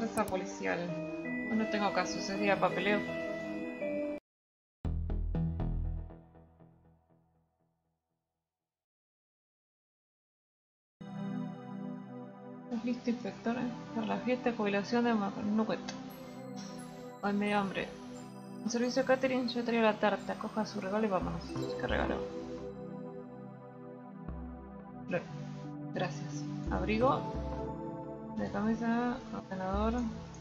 Fuerza policial. No tengo caso, sería papeleo. ¿Estás listo, inspector? Para la fiesta de jubilación de Nugget. Hoy medio hambre. Un servicio de catering, yo traigo la tarta. Coja su regalo y vámonos. ¿Qué regalo? Gracias. Abrigo. De camisa. Ordenador.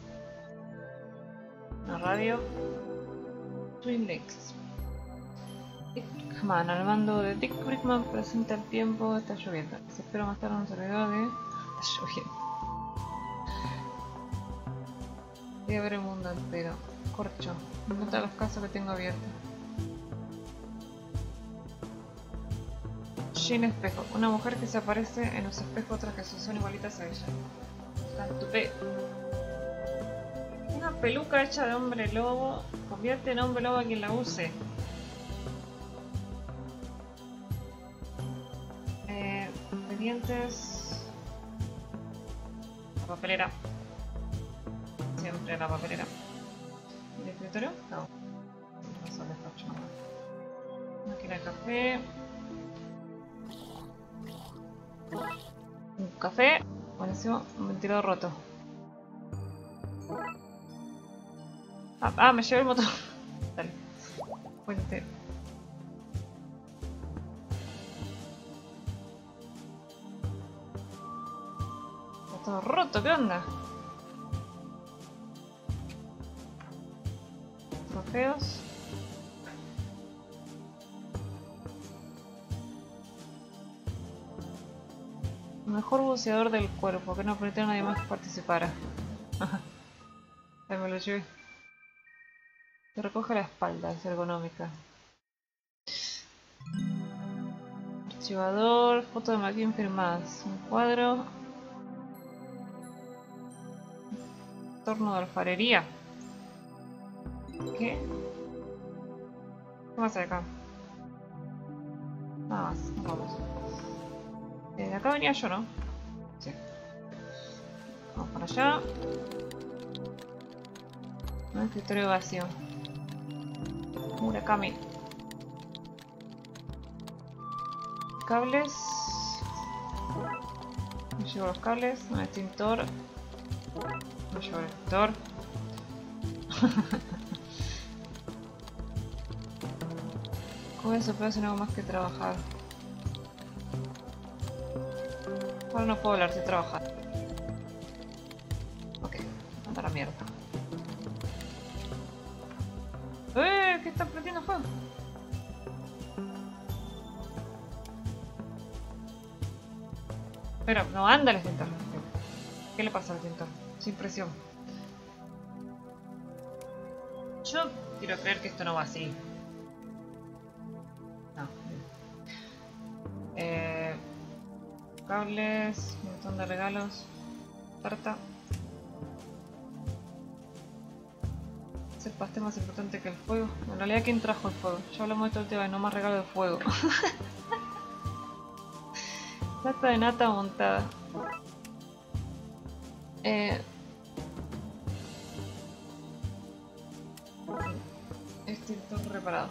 Una radio. Twin Lakes. Dick Brickman, al mando de Dick Brickman, presenta el tiempo. Está lloviendo. Se espera más tarde un servidor de... Está lloviendo. Voy a ver el mundo entero. Corcho. Me encantan los casos que tengo abiertos. Jean Espejo. Una mujer que se aparece en los espejos, otras que son igualitas a ella. Cantupé. Una peluca hecha de hombre lobo. Convierte en hombre lobo a quien la use. Pendientes. La papelera. Siempre la papelera. ¿El escritorio? No. Eso despacho. Máquina de café. Un café. Buenísimo. Un ventilador roto. Me llevé el motor. Dale. Puente. Está todo roto, ¿qué onda? Trofeos. Mejor buceador del cuerpo, que no permitió a nadie más que participara. Ahí me lo llevé. Te recoge la espalda, es ergonómica. Archivador, foto de McKean firmadas. Un cuadro. Torno de alfarería. ¿Qué? ¿Qué más hay acá? Nada más, vamos. De acá venía yo, ¿no? Sí. Vamos para allá. Un escritorio vacío. Murakami. Cables. Me llevo los cables. Un extintor. Me llevo el extintor. Con eso puedo hacer algo más que trabajar. Ahora no puedo hablar, estoy trabajando. Ok, anda a la mierda. ¿Qué está prendiendo fuego? Pero no anda el extintor. ¿Qué le pasa al extintor? Sin presión. Yo quiero creer que esto no va así. No. Cables, un montón de regalos. Tarta. Es el pastel más importante que el fuego. En realidad, ¿quién trajo el fuego? Ya hablamos de esto el tema, no más regalo de fuego. Lata de nata montada. Extintor reparado.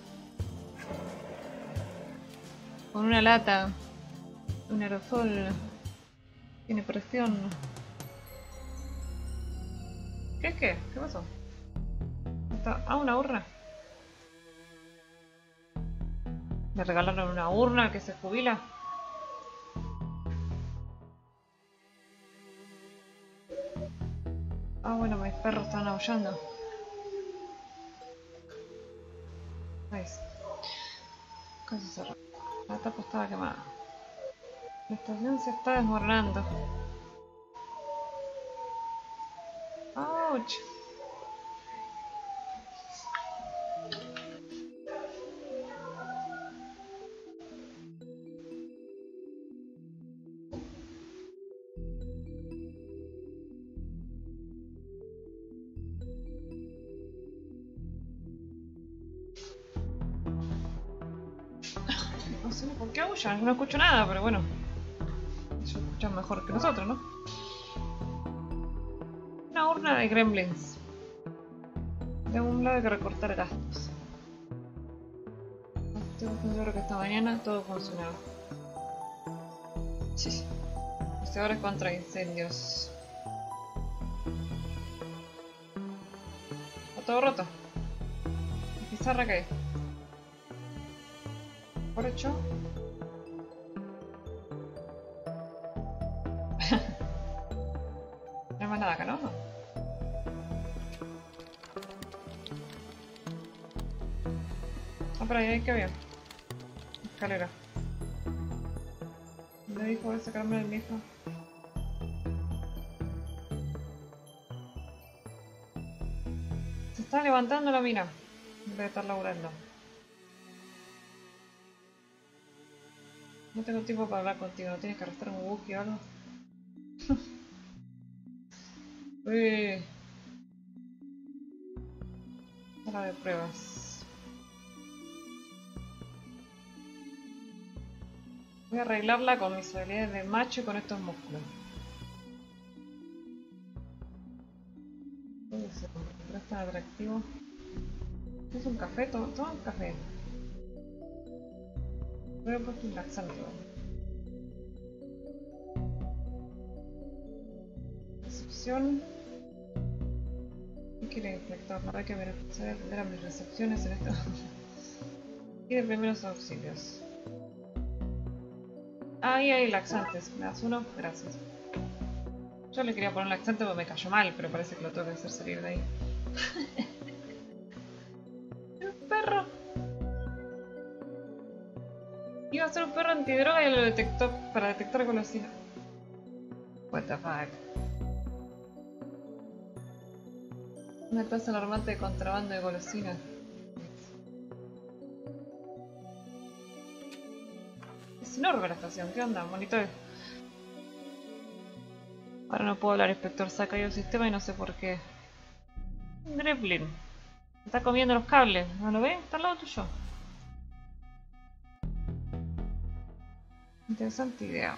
Con una lata. Un aerosol. Tiene presión. ¿Qué es qué? ¿Qué pasó? Una urna. Me regalaron una urna que se jubila. Bueno, mis perros están aullando. Nice. Casi cerrado. La tapa estaba quemada. La estación se está desmoronando. ¡Auch! No sé por qué aullan, no escucho nada, pero bueno. Ellos escuchan mejor que nosotros, ¿no? Una urna de gremlins. De un lado hay que recortar gastos. Estoy seguro que esta mañana todo funcionaba. Sí. Este ahora es contra incendios. Está todo roto. La pizarra que hay. Por hecho. No hay más nada acá, ¿no? Ah, por ahí que había. Escalera. Me dijo voy a sacarme el mismo. Se está levantando la mina. En vez de estar laburando. No tengo tiempo para hablar contigo. ¿No tienes que arrastrar un buggy o algo? Uy. Sala de pruebas. Voy a arreglarla con mis habilidades de macho y con estos músculos. ¿Qué es eso? ¿No es tan atractivo? ¿Es un café? Toma un café. Voy a poner un laxante. Recepción. ¿Qué quiere el inspector? Habrá que ver a mis recepciones en esto. Y de primeros auxilios. Ahí hay laxantes. ¿Me das uno? Gracias. Yo le quería poner un laxante porque me cayó mal, pero parece que lo tengo que hacer salir de ahí. ¡El perro! Iba a ser un perro antidroga y lo detectó para detectar golosina. What the fuck. Una tasa alarmante de contrabando de golosina. Es enorme la estación. ¿Qué onda? Monitor. Ahora no puedo hablar, inspector. Se ha caído el sistema y no sé por qué. Un gremlin. Está comiendo los cables. ¿No lo ves? Está al lado tuyo. Interesante idea.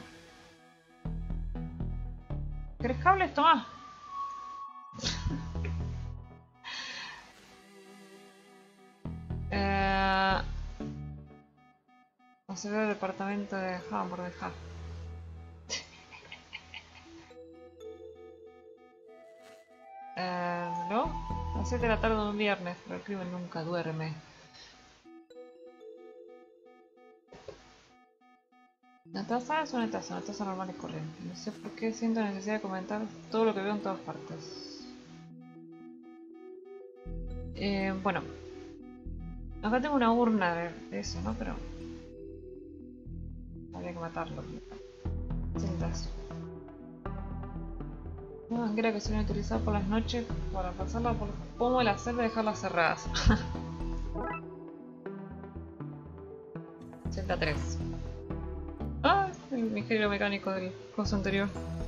¿Querés cables? Toma. No se ve el departamento de Hamburg de Hack. ¿No? A las 7 de la tarde de un viernes, pero el crimen nunca duerme. La taza es una taza normal y corriente. No sé por qué siento la necesidad de comentar todo lo que veo en todas partes. Bueno. Acá tengo una urna de eso, ¿no? Pero... habría que matarlo. Celdas. Una manguera que suelen utilizar por las noches para pasarla por el pomo de la celda y dejarlas cerradas. Celda 3. Ah, el ingeniero mecánico del coso anterior.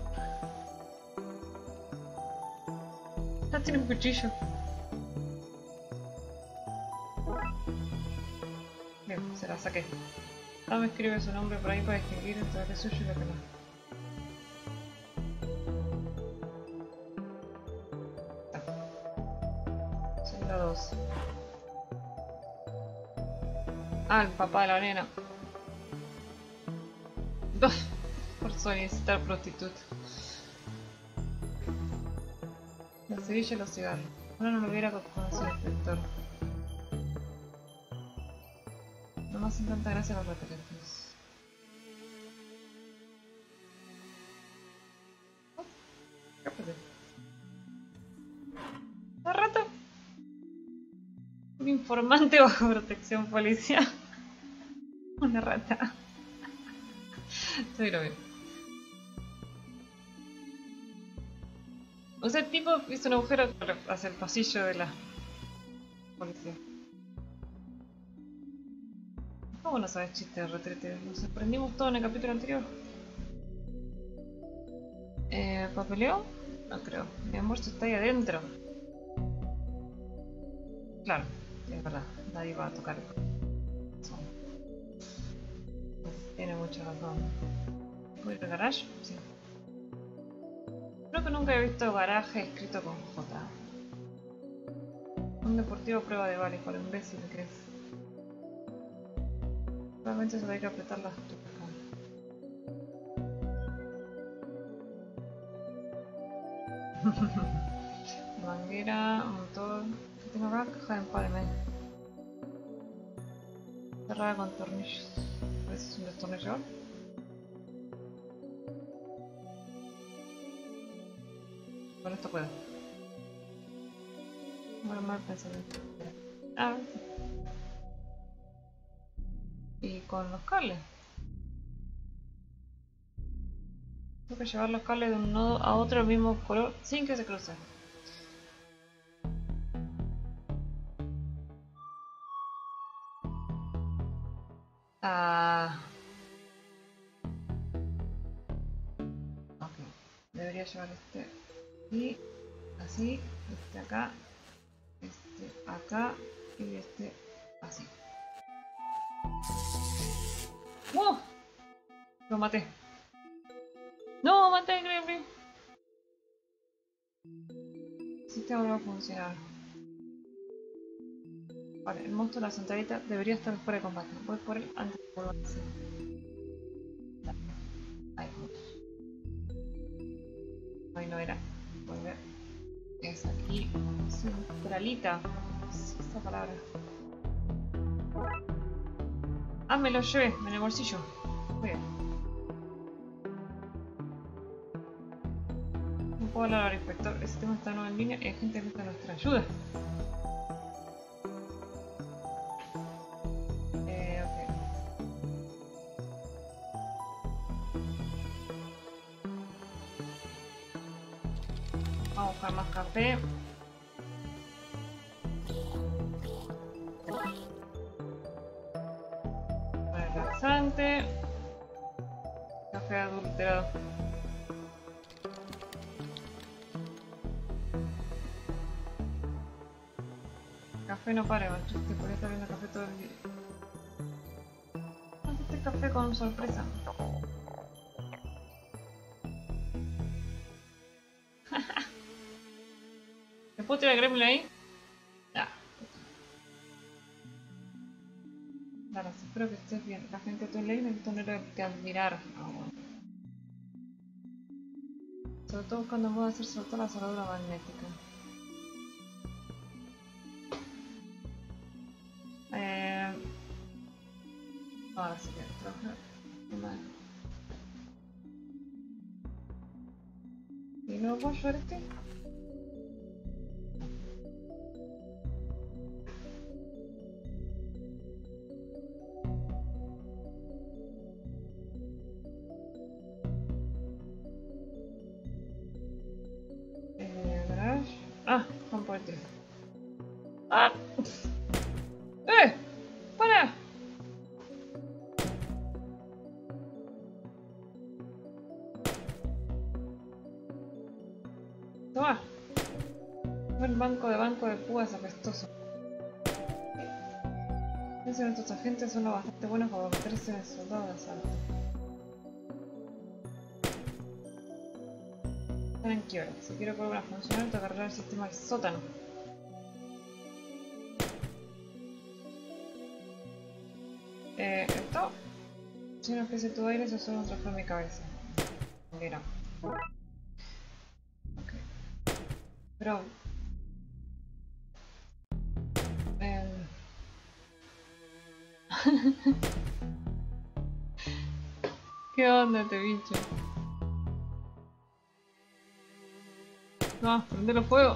Ah, tiene un cuchillo. Bien, se la saqué. Ahora me escribe su nombre por ahí para distinguir entre lo que es suyo y lo que no. Celda 2. Ah, el papá de la nena. Por solicitar prostituta. La cerilla y los cigarros. Ahora no lo hubiera conocido el inspector. No me hacen tanta gracia los retratos. ¿Qué pasó? ¿Hace rato? Un informante bajo protección policial. Una rata. Estoy lo bien. O sea, el tipo hizo un agujero hacia el pasillo de la policía. ¿Cómo no sabes chistes de retrete? Nos sorprendimos todo en el capítulo anterior. ¿Papeleo? No creo. Mi almuerzo está ahí adentro. Claro, sí, es verdad. Nadie va a tocar el corazón. Tiene mucha razón. ¿Voy al garage? Sí. Creo que nunca he visto garaje escrito con J. Un deportivo prueba de bares, por imbécil que es. Realmente solo hay que apretar las tuercas. Manguera, motor. ¿Qué tengo acá? Caja de empalme. Cerrada con tornillos. ¿Ese es un destornillador? Con esto puedo. Bueno, mal pensamiento. Ah, y con los cables. Tengo que llevar los cables de un nodo a otro del mismo color sin que se crucen. Ah. Ok. Debería llevar este y así, este acá, este acá y este así. ¡Wow! Lo maté. ¡No! ¡Maté al Gremlin! El sistema no va a funcionar. Vale, el monstruo de la centralita debería estar fuera de combate. Voy por él antes de que vuelva a ser. Ahí vamos. Ahí no era. Volver. Es aquí. Centralita. Sí, esta palabra. Ah, me lo llevé en el bolsillo. Muy bien. No puedo hablar al inspector. El sistema está nuevo en línea y hay gente que necesita nuestra ayuda. Ok. Vamos a buscar más café. Relaxante. Café adulterado. Café no para, macho. Te podría estar viendo café todo el día. Este café con sorpresa. ¿Me puedo tirar el gremlin ahí? Ya. Claro, espero que estés bien. La gente de tu ley necesita no que admirar. Oh. Sobre todo buscando modo de hacer soltar la soldadura magnética. Ahora sí que trabajar. ¿Y no puedo llevar este? Garage. Ah, vamos por este. ¡Ah! ¡Eh! ¡Para! Toma. Buen banco de púas apestoso. Pienso que estos agentes son lo bastante buenos para meterse en el soldado de asalto. Están en quiebra. Si quiero que vuelva a funcionar, tengo que arreglar el sistema del sótano. Esto. Si una especie de tubo de aire, eso solo un trofeo en mi cabeza. Mira. Ok. Pero... ¿Qué onda este bicho? No, prendelo fuego.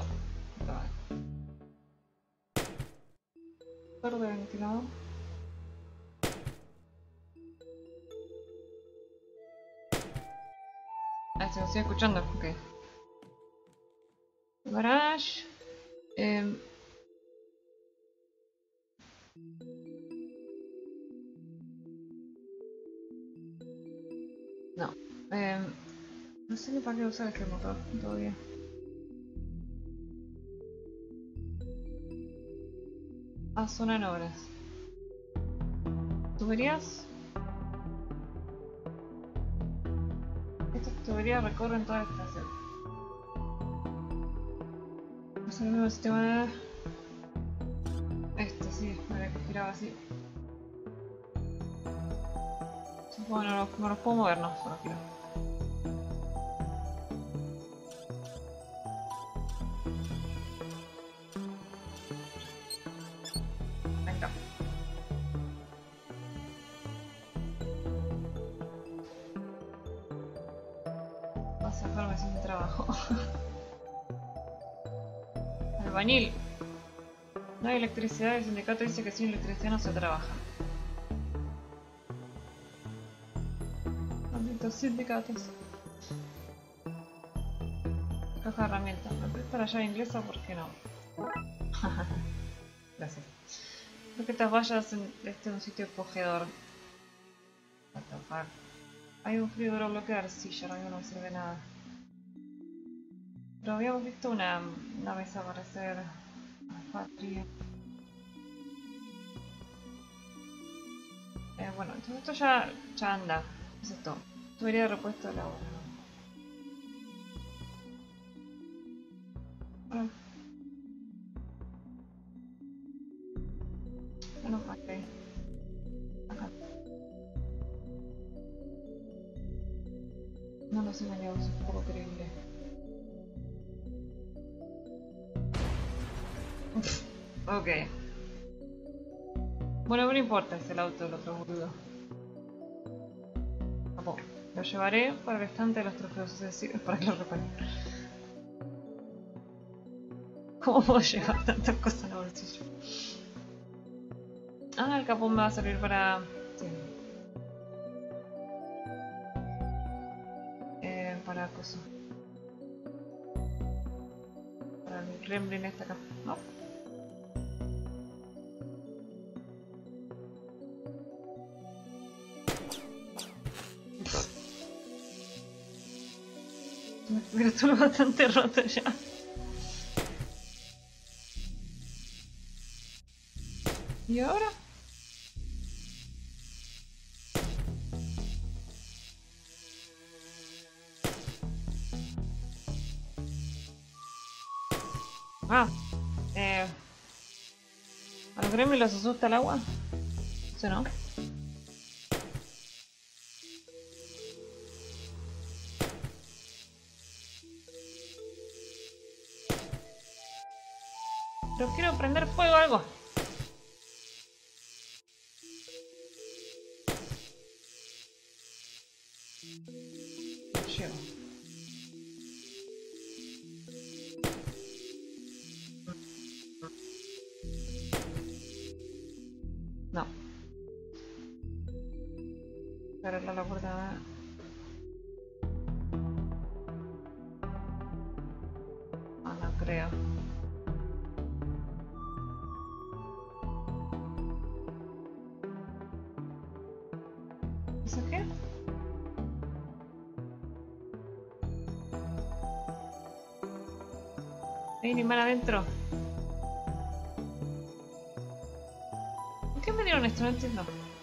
Verde ventilador. Ah, se lo estoy escuchando, ok. Garage. No. No sé ni para qué usar este motor todavía. Ah, zona en obras. ¿Tuberías? Estas tuberías recorren toda la estación. Es el mismo sistema de... Este sí, para que giraba así. Bueno, no los puedo mover, no, solo giro. Venga. Vas a dejarme sin trabajo. Albañil. No hay electricidad, el sindicato dice que sin electricidad no se trabaja. Malditos sindicatos. Caja de herramientas. ¿Me prestas la llave inglesa? ¿Por qué no? Gracias. Creo que estas vallas en este es un sitio acogedor. What the fuck. Hay un frío duro bloque de arcilla, no me sirve de nada. Pero habíamos visto una mesa para hacer patria. Bueno, entonces esto ya anda. Eso es todo. Tubería de repuesto de la obra. Bueno. Bueno, ok. Acá. No nos engañamos, es un poco creíble. Ok. Bueno, no importa, es el auto del otro boludo. Vamos, lo llevaré para el estante de los trofeos, es decir, para que lo reparen. ¿Cómo puedo llevar tantas cosas en el bolsillo? Ah, el capón me va a servir para... Sí. Para cosas. Para el gremlin este acá, ¿no? Pero esto lo bastante roto ya. ¿Y ahora? Ah, ¿a los gremlins los asusta el agua? ¿Sí, no? Pero quiero prender fuego a algo. Llego. No. Cerrarla la puerta. Ah, no creo. ¿Eso qué? Hay un imán adentro. ¿Por qué me dieron esto? No entiendo.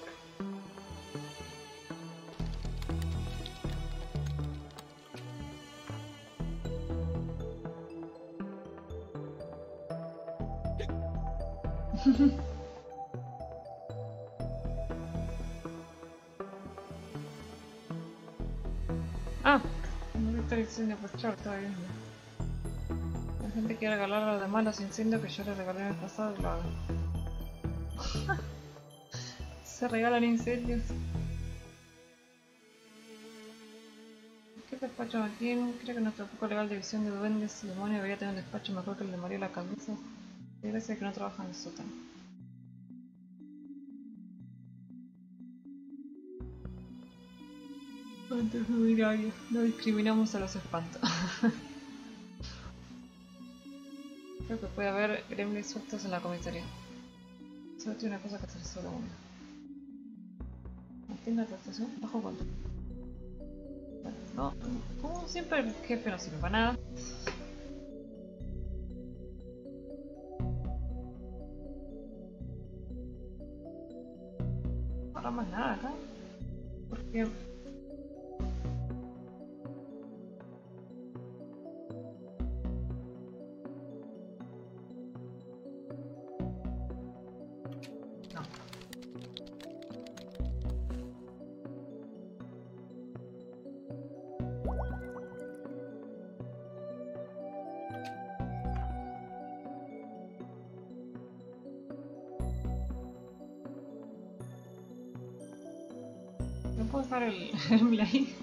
Ah, no está el incendio por chorro todavía. La gente quiere regalar a los demás los incendios que yo les regalé en el pasado y lo hago. Se regalan incendios. ¿Qué despacho aquí? Creo que nuestro poco legal de visión de duendes y demonios debería tener un despacho mejor que el de María la Camisa. Y gracias que no trabaja en el sótano. Antes de ir ahí, no discriminamos a los espantos. Creo que puede haber gremlins sueltos en la comisaría. Solo tiene una cosa que hacer, solo una. Mantenga la estación bajo control. No, como siempre el jefe no sirve para nada. No habrá más nada acá. Porque... dejar el Blade.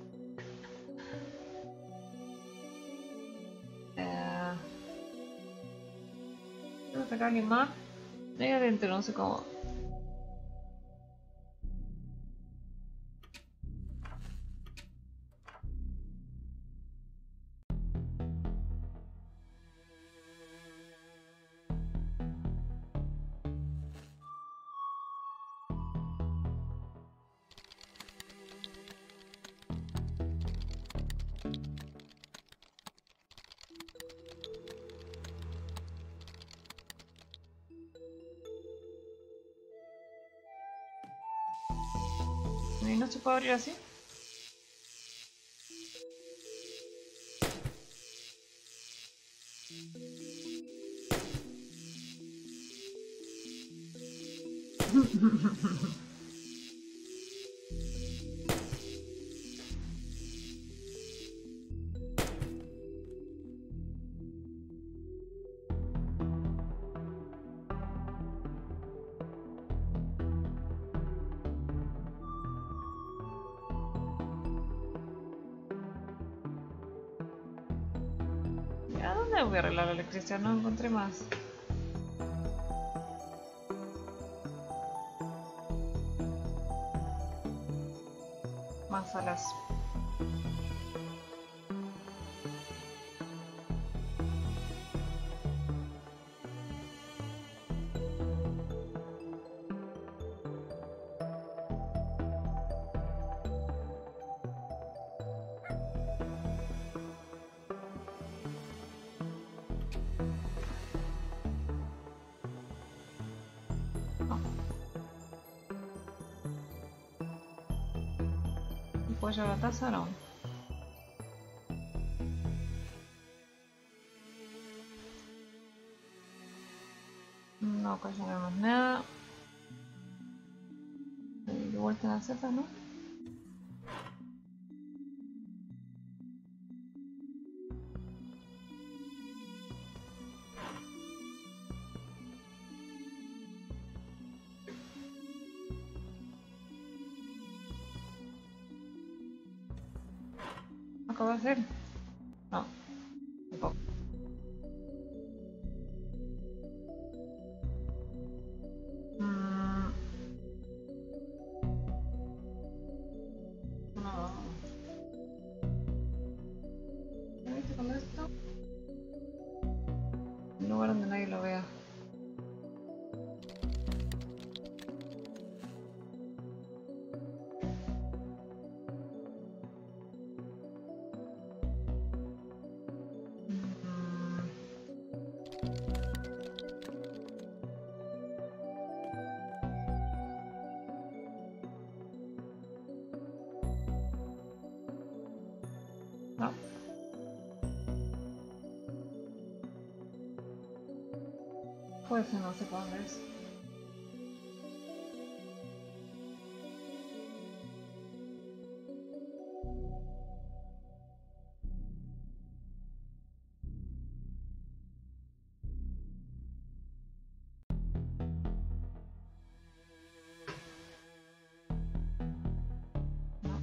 ¿Tengo que sacar a alguien más? Ahí adentro, no sé cómo. ¿Y no se puede abrir así? ¿A dónde voy a arreglar la electricidad? No encontré más. Más alas. ¿Puedo llevar la taza o no? No, acá ya no hay más nada. De vuelta en las cepas, ¿no? ¿Acabo de hacer? No, tampoco. No. ¿Qué viste con esto? Un lugar donde nadie lo vea. No. Pues no sé para dónde es. No.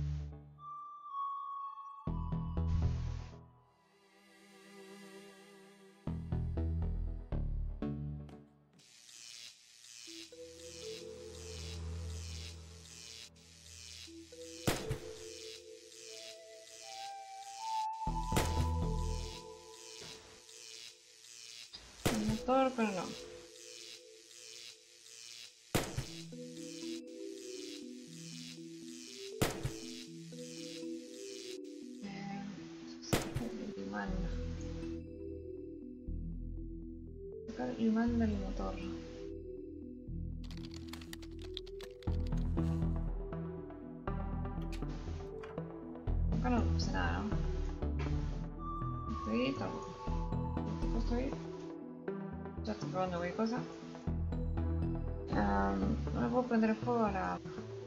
El motor, pero no. El imán. Sacar el imán del motor. Acá no puse nada, ¿no? Estoy tampoco. Tampoco estoy. Ya estoy probando cualquier cosa. No le puedo prender fuego a la...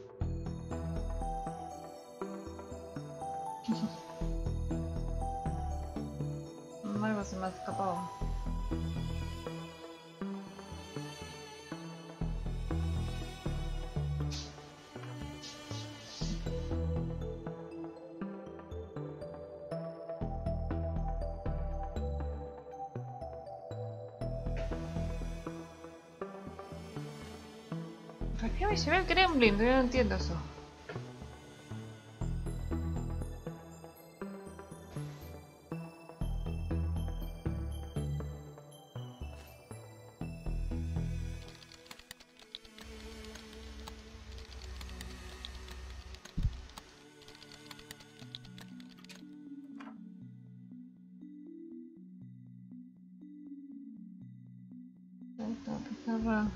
Algo se me ha escapado. ¿Para qué me llevé el Gremlin? Yo no entiendo eso. Esta pizarra.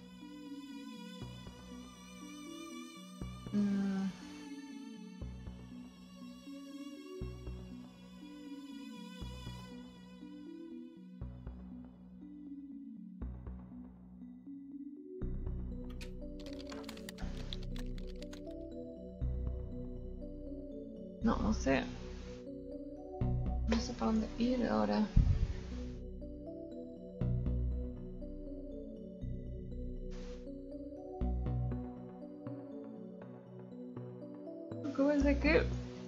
No, no sé. No sé para dónde ir ahora. ¿Cómo es de qué?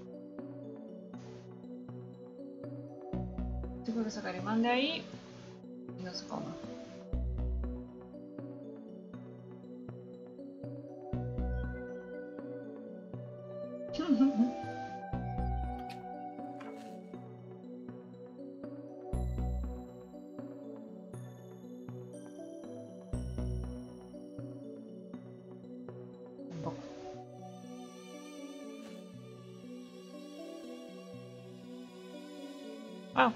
Tengo que sacar imán de ahí y no sé cómo. Tampoco. Ah,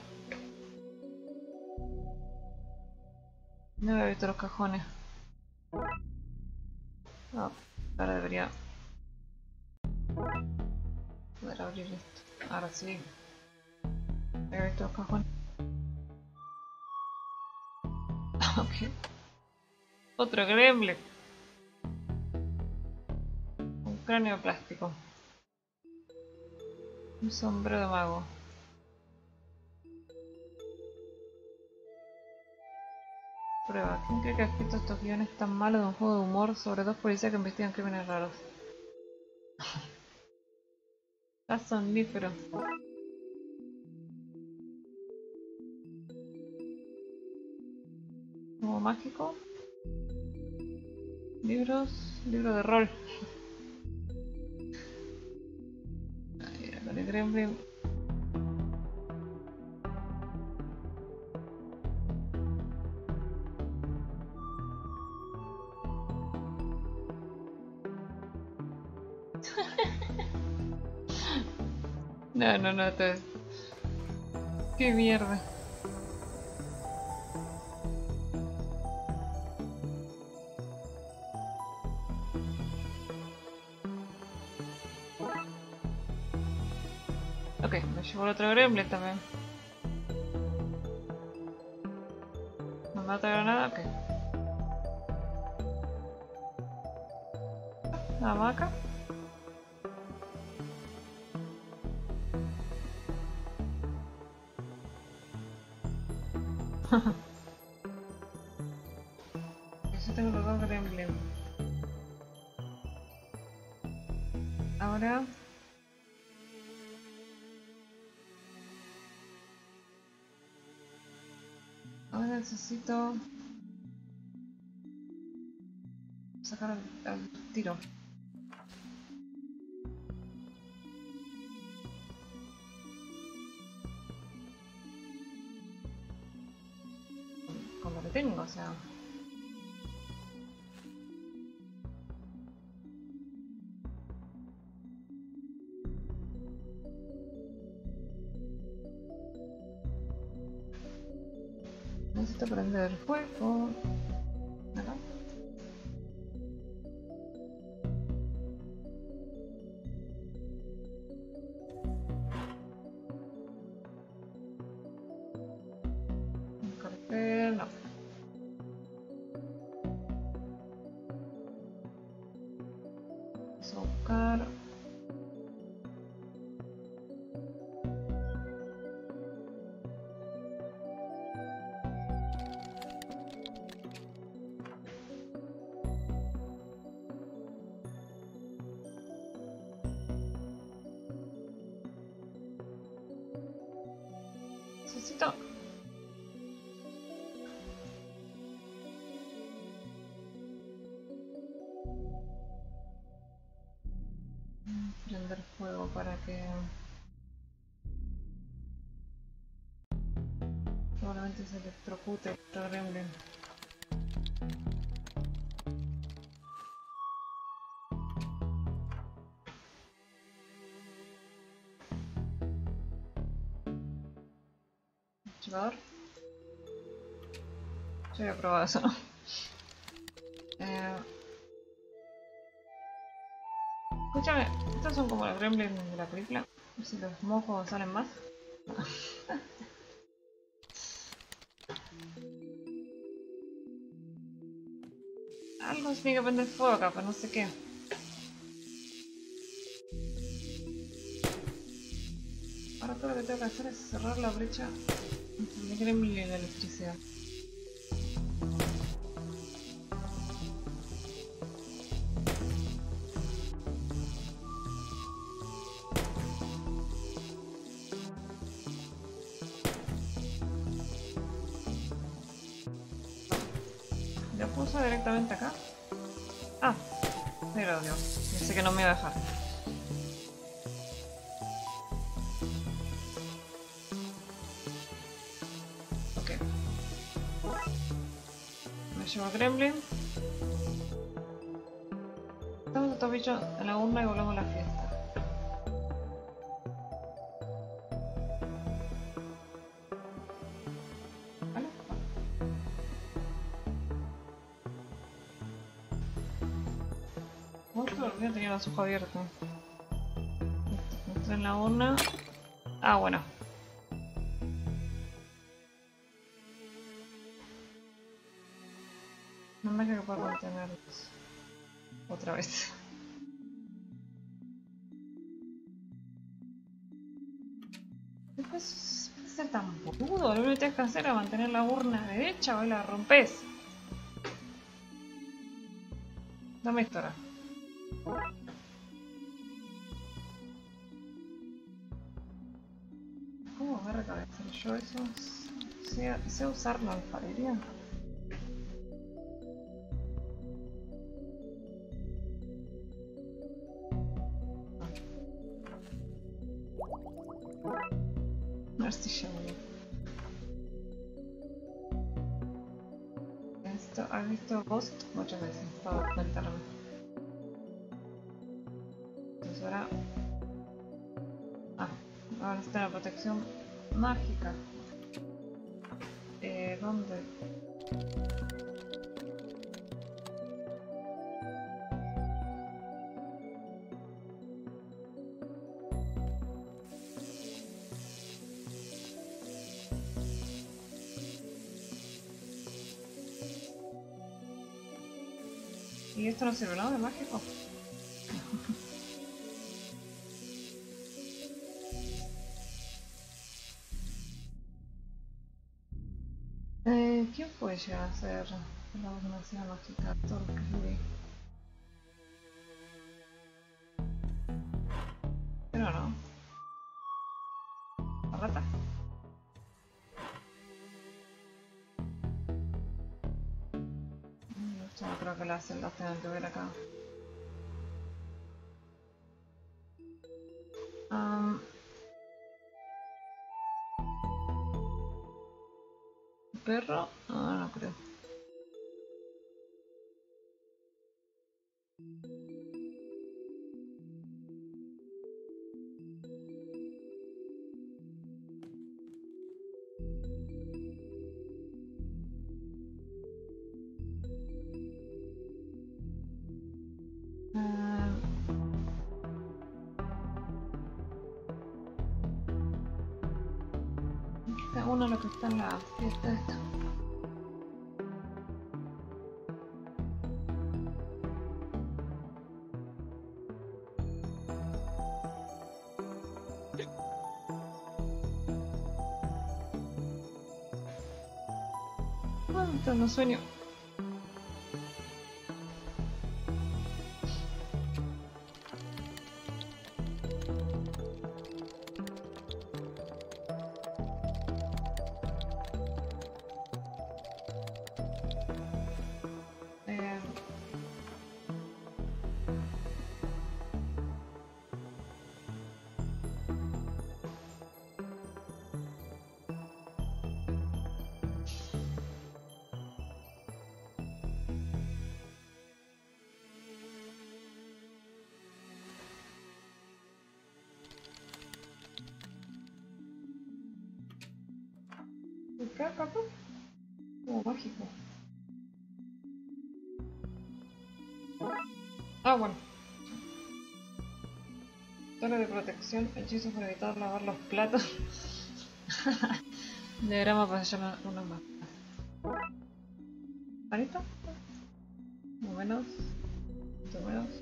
no había visto los cajones. Ah, ahora debería poder abrir esto. Ahora sí. Había visto los cajones. Ok. Otro gremlin. Un cráneo plástico. Un sombrero de mago. Prueba. ¿Quién cree que ha escrito estos guiones tan malos de un juego de humor sobre dos policías que investigan crímenes raros? Está somnífero. Como mágico. Libros. Libro de rol. Ahí era con el gremlin. No, no, no, esto es... ¡Qué mierda! Ok, me llevó el otro gremlin también. ¿Me mata granada? Ok. La vaca. Yo tengo los dos gremlins. Ahora... Ahora necesito... sacar al tiro. Con lo que tengo, o sea... Necesito prender el fuego. ¿Verdad? Un cartel, no. Vamos a buscar... Necesito... fuego para que... Probablemente se electrocute el gremlin. Chivador. Yo había probado eso. Escúchame, estos son como los gremlins de la película. A ver si los mojos salen más. Algo se tiene que prender fuego acá, pero no sé qué. Ahora todo lo que tengo que hacer es cerrar la brecha entre el gremlin y la electricidad. ¿Lo puso directamente acá? Ah, pero Dios, pensé que no me iba a dejar. Ok. Me llevo al gremlin. Estamos estos bichos en la urna y volvemos a la fiesta. ¿Vale? Justo tenía los ojos abiertos. Estoy en la urna. Ah, bueno. No me creo que pueda contenerlos. Otra vez. Después puede ser tan boludo. Lo único que tienes que hacer es mantener la urna derecha o la rompes. Dame esto ahora. ¿Cómo voy a recabezar yo eso? Sé usar la alfarería. A ver si llego. Esto, ¿has visto Ghost? Muchas veces para conectarme. Entonces ahora... Ah, ahora está la protección mágica. ¿Dónde? ¿Y esto no sirve, no? ¿De mágico? ¿Quién puede llegar a ser la organización mágica? Todo lo que yo vi. Pero no. ¿La rata? Esto no creo que las celdas tengan que ver acá. ¿Perro? No, no creo. Uno de los que está en la fiesta esta. Ah, está en un sueño. Acá, capaz. Como mágico. Ah, bueno. Torre de protección, hechizos para evitar lavar los platos. Diagrama para sellar una más. ¿Ahorita? Más o menos. Más o menos.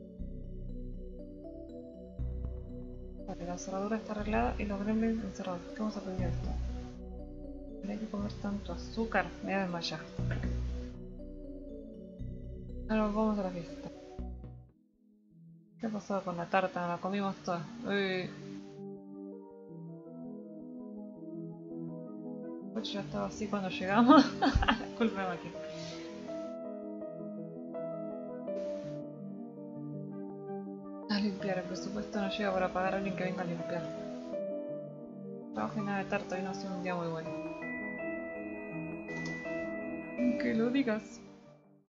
Vale, la cerradura está arreglada y los gremlins encerrados. ¿Qué hemos aprendido esto? No hay que comer tanto azúcar. Me voy a desmayar. Ahora vamos a la fiesta. ¿Qué ha pasado con la tarta? La comimos toda. Uy. El coche ya estaba así cuando llegamos. Disculpeme aquí. A limpiar, el presupuesto no llega para pagar a alguien que venga a limpiar. Trabajo y nada de tarta y no ha sido un día muy bueno. Que lo digas.